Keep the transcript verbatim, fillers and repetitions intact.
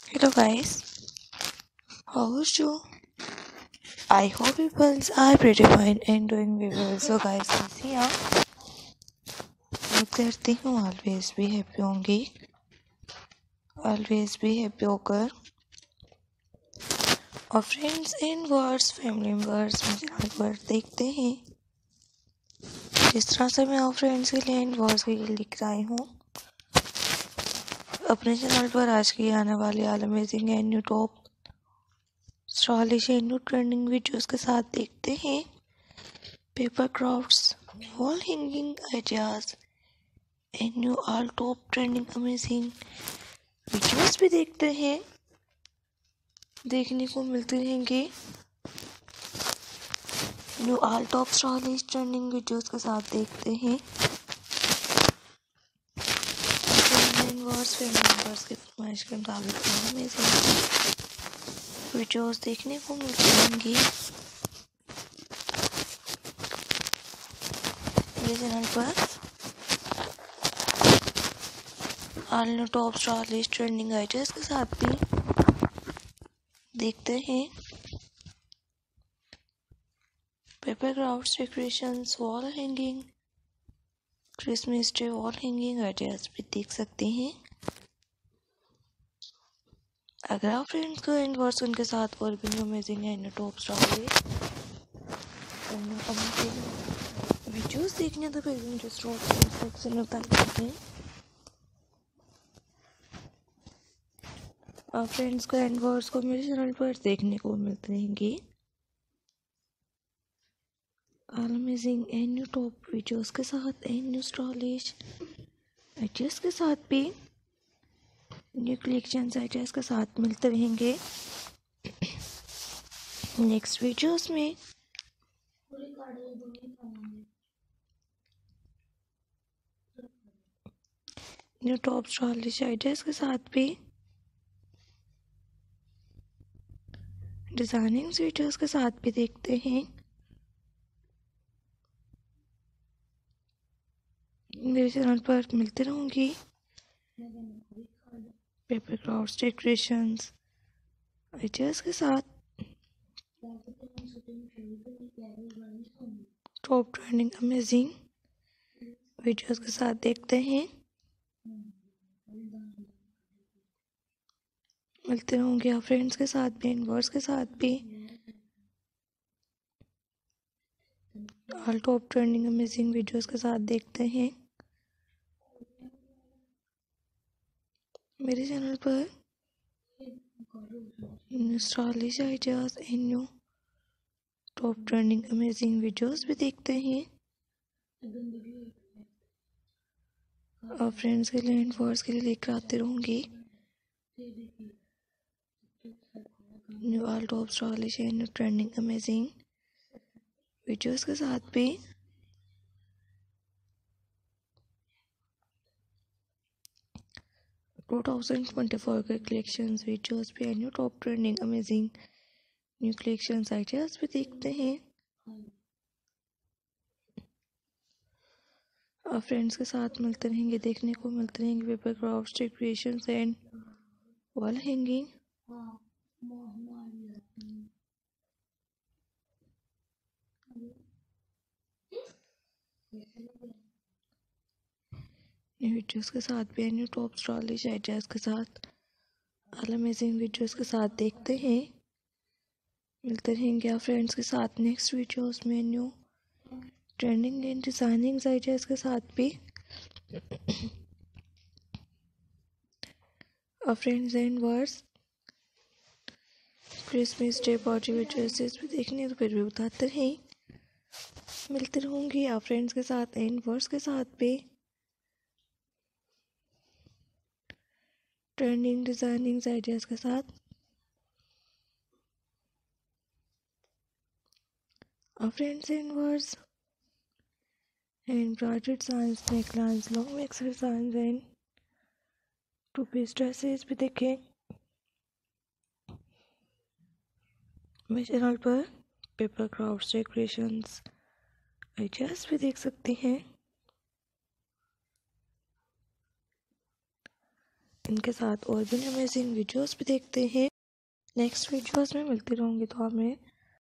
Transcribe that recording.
Hello guys, how are you? I hope you guys are pretty fine and doing very well. So guys, कैसी हैं आप? उम्मीद करती हूँ always be happy होंगी, always be happy होकर और friends and words family members मेरे चैनल पर देखते हैं जिस तरह से मैं आप फ्रेंड्स के लिए एंड वर्ड्स के लिए लिख आई हूँ अपने चैनल पर आज की आने वाली all amazing and new top stylish and new trending videos के साथ देखते हैं paper crafts wall hanging ideas and new all top trending amazing videos भी देखते हैं देखने को मिलते रहेंगे new all top stylish trending videos के साथ देखते हैं फैमिली मेंबर्स की फरमाइश के मुताबिक अमेजिंग वीडियोस देखने को मिलते रहेंगी मेरे चैनल पर all new top stylish trending ideas के साथ भी देखते हैं paper crafts decorations wall hanging Christmas day wall hanging ideas भी देख सकते हैं अगर आप फ्रेंड्स को एंड वर्ड्स उनके साथ और भी amazing and top stylish videos देखने तो फिर इंटरेस्ट सेक्शन में बता सकते हैं आप फ्रेंड्स को एंड वर्ड्स को मेरे चैनल पर देखने को मिलते रहेंगे amazing and new top videos के साथ एंड न्यू स्टाइलिश आइडियाज के साथ भी न्यू कलेक्शन आइडियाज के साथ मिलते रहेंगे नेक्स्ट वीडियोस में न्यू टॉप स्टाइलिश आइडियाज के साथ भी डिजाइनिंग वीडियोस के साथ भी देखते हैं मेरे चैनल पर मिलते रहूंगी पेपर क्राफ्ट्स डेकोरेशंस आइडियाज के साथ टॉप ट्रेंडिंग अमेजिंग वीडियोस के साथ देखते हैं मिलते रहूंगे आप फ्रेंड्स के साथ भी एंड वर्ड्स के साथ भी all top trending amazing videos के साथ देखते हैं मेरे चैनल पर stylish ideas and new top trending amazing videos भी देखते हैं और फ्रेंड्स के लिए एंड वर्ड्स के लिए लेकर आते रहूंगी new all top stylish and new trending amazing videos के साथ भी टू थाउजेंड ट्वेंटी फोर के कलेक्शंस वीडियोस भी new top trending amazing new collections ideas भी देखते हैं और फ्रेंड्स के साथ मिलते रहेंगे देखने को मिलते रहेंगे paper crafts decorations and wall hanging new videos के साथ भी न्यू टॉप स्टाइलिश आइडियाज के साथ ऑल अमेजिंग वीडियोस के साथ देखते हैं मिलते रहेंगे आप फ्रेंड्स के साथ नेक्स्ट वीडियोस में new trending and designing ideas के साथ भी और friends and words Christmas day party videos भी देखने तो फिर भी बताते हैं मिलते रहूंगी आप फ्रेंड्स के साथ एंड वर्ड्स के साथ भी ट्रेंडिंग डिजाइनिंग आइडियाज के साथ और friends and words embroidered designs necklines long max designs and two piece dresses भी देखें मेरे चैनल पर पेपर क्राफ्ट्स डेकोरेशंस आइडियाज भी देख सकते हैं इनके साथ और भी अमेजिंग वीडियोस भी देखते हैं। नेक्स्ट वीडियोस में मिलती रहूँगी, तो हमें